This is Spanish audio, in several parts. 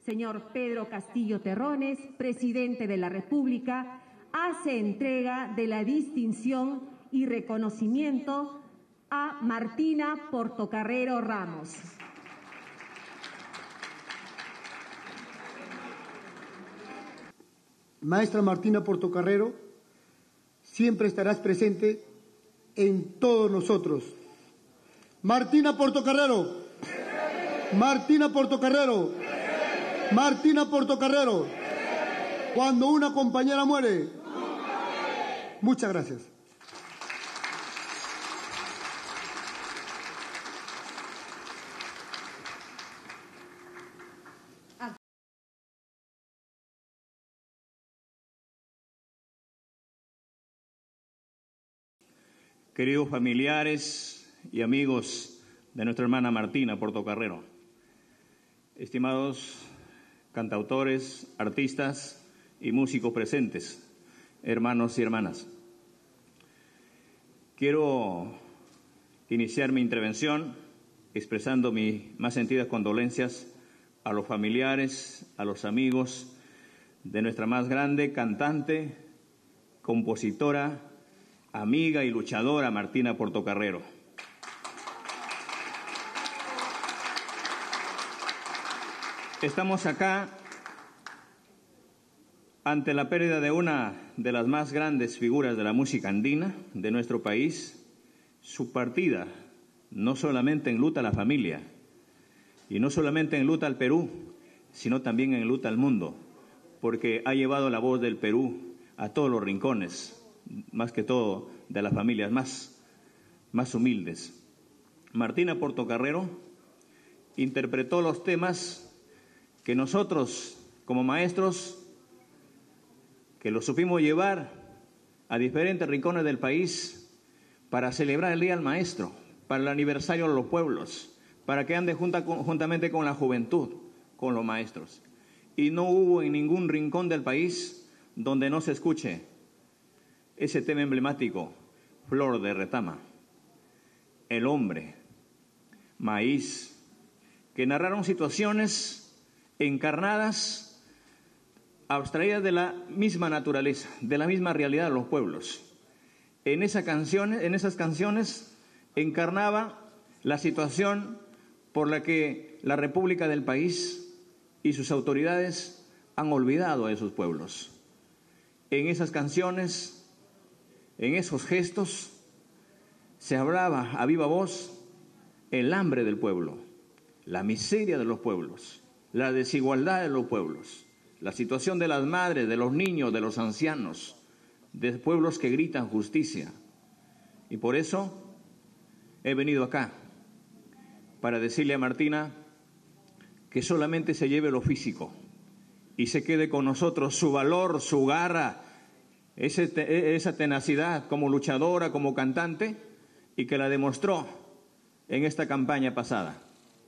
señor Pedro Castillo Terrones, presidente de la República, hace entrega de la distinción y reconocimiento a Martina Portocarrero Ramos. Maestra Martina Portocarrero, siempre estarás presente en todos nosotros. Martina Portocarrero. Martina Portocarrero. Martina Portocarrero. Cuando una compañera muere. Muchas gracias. Queridos familiares y amigos de nuestra hermana Martina Portocarrero, estimados cantautores, artistas y músicos presentes, hermanos y hermanas, quiero iniciar mi intervención expresando mis más sentidas condolencias a los familiares, a los amigos de nuestra más grande cantante, compositora, amiga y luchadora Martina Portocarrero. Estamos acá ante la pérdida de una de las más grandes figuras de la música andina de nuestro país. Su partida no solamente enluta a la familia y no solamente enluta al Perú, sino también enluta al mundo, porque ha llevado la voz del Perú a todos los rincones, más que todo de las familias más humildes. Martina Portocarrero interpretó los temas que nosotros, como maestros, que los supimos llevar a diferentes rincones del país para celebrar el Día del Maestro, para el aniversario de los pueblos, para que ande juntamente con la juventud, con los maestros. Y no hubo en ningún rincón del país donde no se escuche ese tema emblemático, Flor de Retama, El Hombre, Maíz, que narraron situaciones encarnadas, abstraídas de la misma naturaleza, de la misma realidad de los pueblos. En esas canciones encarnaba la situación por la que la República del país y sus autoridades han olvidado a esos pueblos. En esas canciones, en esos gestos, se hablaba a viva voz el hambre del pueblo, la miseria de los pueblos, la desigualdad de los pueblos, la situación de las madres, de los niños, de los ancianos, de pueblos que gritan justicia. Y por eso he venido acá, para decirle a Martina que solamente se lleve lo físico y se quede con nosotros su valor, su garra, esa tenacidad como luchadora, como cantante, y que la demostró en esta campaña pasada.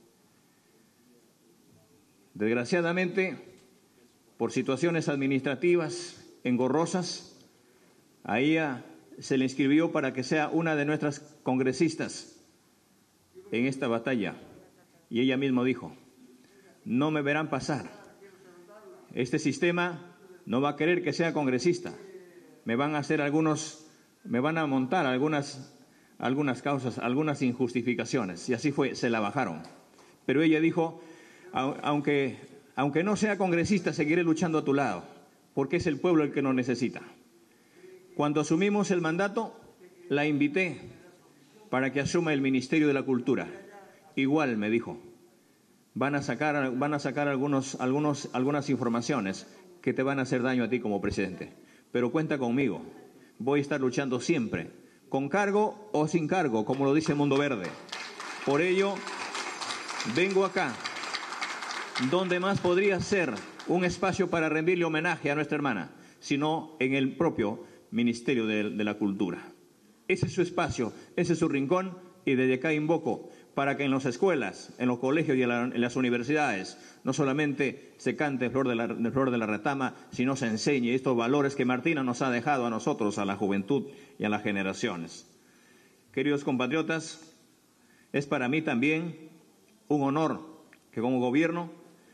Desgraciadamente, por situaciones administrativas engorrosas, a ella se le inscribió para que sea una de nuestras congresistas en esta batalla. Y ella misma dijo, no me verán pasar. Este sistema no va a querer que sea congresista. Me van a montar algunas causas, algunas injustificaciones. Y así fue, se la bajaron. Pero ella dijo, aunque no sea congresista, seguiré luchando a tu lado, porque es el pueblo el que nos necesita. Cuando asumimos el mandato, la invité para que asuma el Ministerio de la Cultura. Igual me dijo, van a sacar algunas informaciones que te van a hacer daño a ti como presidente. Pero cuenta conmigo, voy a estar luchando siempre, con cargo o sin cargo, como lo dice Mundo Verde. Por ello, vengo acá, donde más podría ser un espacio para rendirle homenaje a nuestra hermana, sino en el propio Ministerio de la Cultura. Ese es su espacio, ese es su rincón, y desde acá invoco para que en las escuelas, en los colegios y en las universidades no solamente se cante Flor de la Retama, sino se enseñe estos valores que Martina nos ha dejado a nosotros, a la juventud y a las generaciones. Queridos compatriotas, es para mí también un honor que como gobierno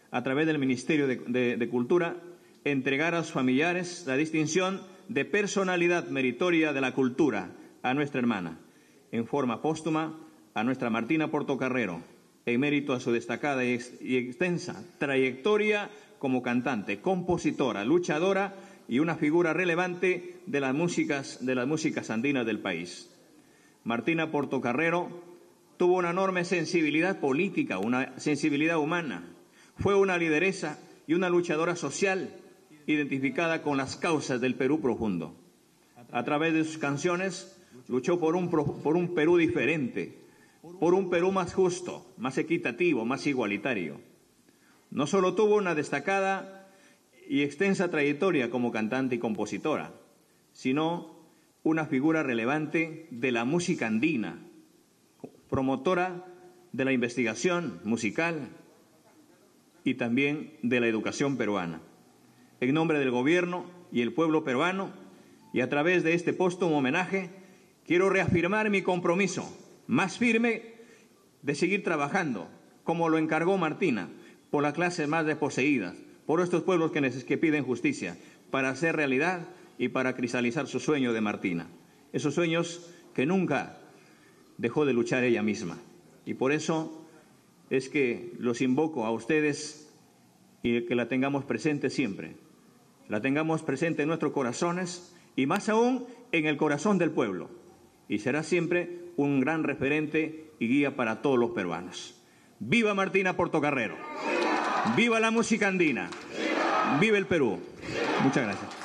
a través del Ministerio de Cultura, entregar a sus familiares la distinción de personalidad meritoria de la cultura a nuestra hermana, en forma póstuma a nuestra Martina Portocarrero, en mérito a su destacada y extensa trayectoria como cantante, compositora, luchadora y una figura relevante de las músicas andinas del país. Martina Portocarrero tuvo una enorme sensibilidad política, una sensibilidad humana. Fue una lideresa y una luchadora social identificada con las causas del Perú profundo. A través de sus canciones luchó por un Perú diferente, por un Perú más justo, más equitativo, más igualitario. No solo tuvo una destacada y extensa trayectoria como cantante y compositora, sino una figura relevante de la música andina, promotora de la investigación musical y también de la educación peruana. En nombre del Gobierno y el pueblo peruano, y a través de este póstumo homenaje, quiero reafirmar mi compromiso más firme de seguir trabajando, como lo encargó Martina, por las clases más desposeídas, por estos pueblos que piden justicia, para hacer realidad y para cristalizar su sueño de Martina. Esos sueños que nunca dejó de luchar ella misma. Y por eso es que los invoco a ustedes y que la tengamos presente siempre. La tengamos presente en nuestros corazones y más aún en el corazón del pueblo. Y será siempre un gran referente y guía para todos los peruanos. ¡Viva Martina Portocarrero! ¡Viva la música andina! ¡Viva el Perú! Muchas gracias.